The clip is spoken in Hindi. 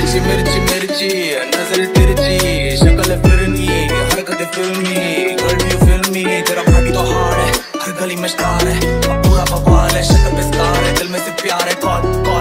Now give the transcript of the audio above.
मिर्ची मिर्ची मिर्ची नजर तिरछी शक्ल फिरनी हरकत फिल्मी गर्ल यू फिल्मी तेरा भाभी तो हार्ड है हर गली में स्टार है पूरा बवाल है शक्ल पे स्कार है दिल में से प्यार है कॉल